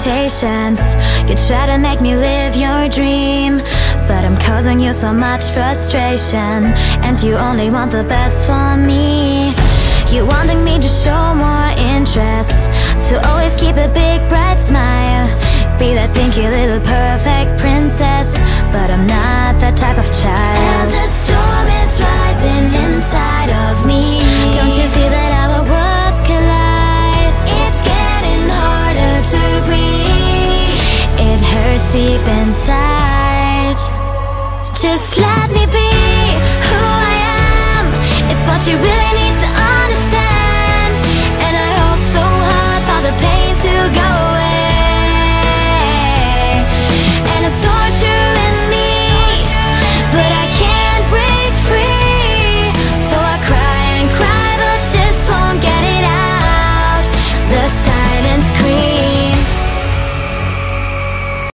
expectations. You try to make me live your dream, but I'm causing you so much frustration, and you only want the best for me. You wanting me to show more interest, to always keep a big bright smile, be that pinky little perfect princess, but I'm not that type of child. And the storm is rising inside of me. Don't you feel that our worlds collide? It's getting harder to breathe. It hurts deep inside. Just